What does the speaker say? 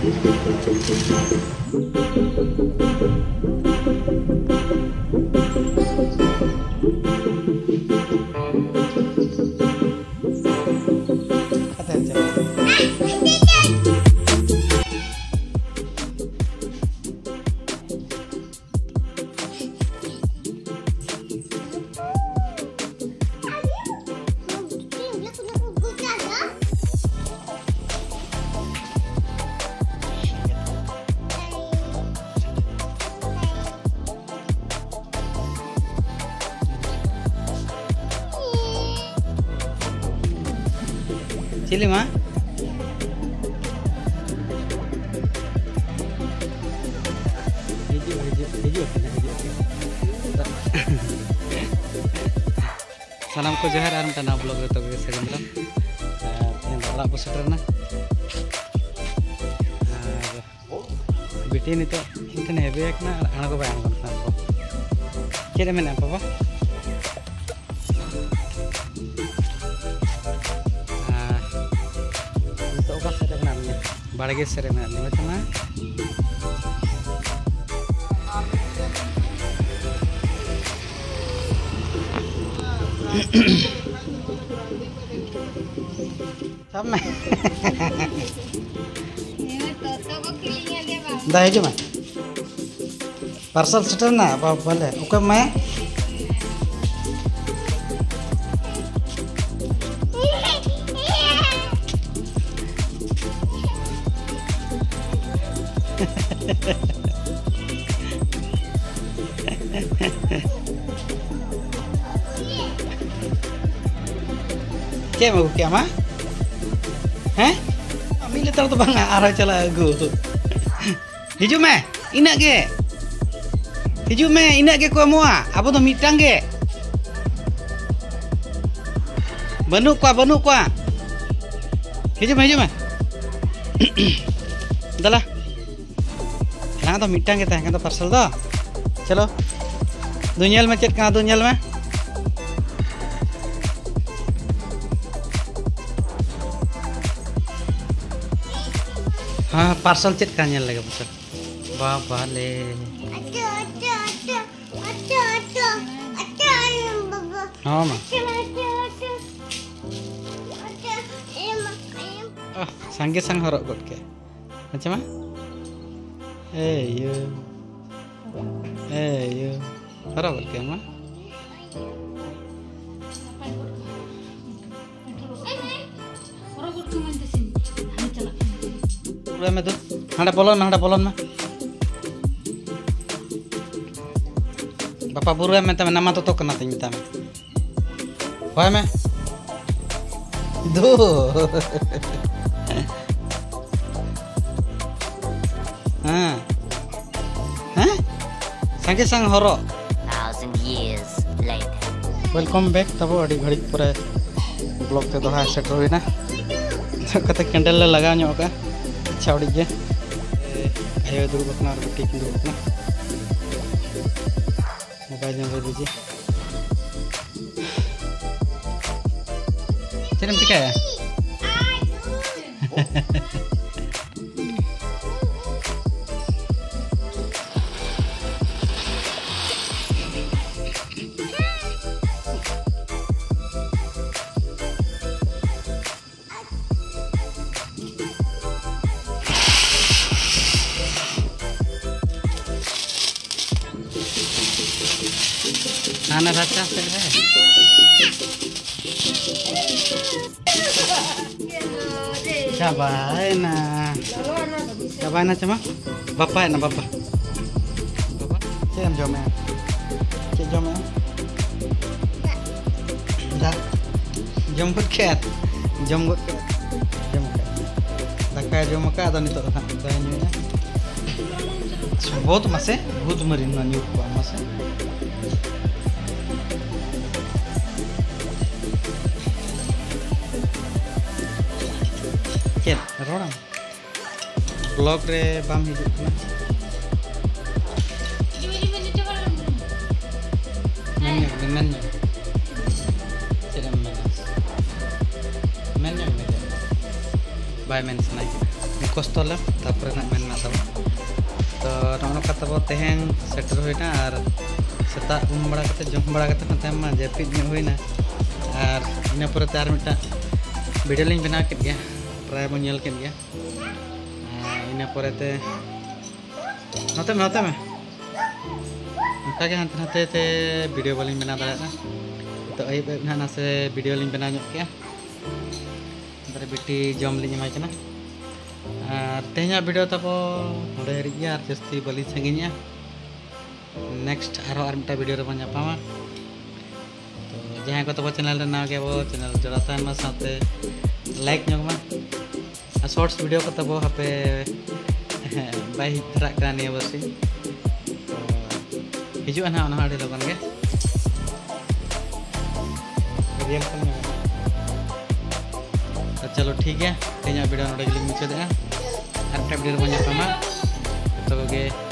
Cili mah? Hijau. Salam ko johar ar mtana vlog re to ge sagun lam. Yang dalak bu seterna. Biti ni to inten hebe ekna ana ko bayang kon ko. Kira mena papa? Barage sere में आदमी बचना सब में दा है जो मैं parcel shutter ना अब बोले ओके मैं क्या mau क्या mah? Hah? Ambil tahu tu bang arah cala aku. Hijau meh, inak ke? Hijau meh, inak ke kau mua? Apa tu mitang ke? Banuk kuah. Hijau meh. Dah lah. Yang tu mitang ke teh, yang tu parcel tu. Chalo. Dunyal में check कहाँ दुnyal में? हाँ parcel check करने लगे बच्चा बाबा ले हाँ माँ संगे संग हरक गट के अच्छा माँ यो हरक गट के माँ में तो हाड़ा बोलन में बापा बुरा में तब नमा तो करना तीन में होय में दो हाँ संगे संग हरो 1000 years later वेलकम बैक तब अड़ी घड़ी पूरा ब्लॉग ते दोहा सेट हुई ना कते कैंडल ले लगा ᱧᱚᱜ का छावड़ी के आयो दुर्ग अपना और बेटी की दुर्ग अपना मोबाइल नंबर दीजिए चल हम चिका है खाना रास्ता से है Cabai na cuma bapak na bapak cem jomnya dah jom ket dakai jom ka ada nito tanya बहुत मसे बहुत मरीन मानी ऊपर मसे क्या रोड़ा ब्लॉग रे बाम हिजुक ना men बाय men senai कष्टले तापर मेन तब तो नौका तब तेहन सेटर होना और सेता उम बड़ा जम बड़ा मा जैपिद होना और इन परते और मिटा वीडियो लिंग बनाव के प्राय बन के इन परते नोते में उनका हानते नाते ते वीडियो बालिंग बना दाड़ा तो अयुब ना नासे वीडियो लिंग बना के बेटी जम लिंग एमाइकना और तेहना वीडियो तब नोड़े हरी और जस्ती बाली संगिया नेक्स्ट और मिटा वीडियो रे बन जापामा तो जहां को तब चैनल रे नाव के वो चैनल जोड़ा तहन मा साथे लाइक ᱧᱚᱜ मा शॉर्ट्स वीडियो को तब हापे बाय धरा का ने बसी हिजुआ ना ओना आड़ी लगन गे रियल तो चलो ठीक है तेना वीडियो नोड़े गे मुचाद और वीडियो रे बन जापामा तब गे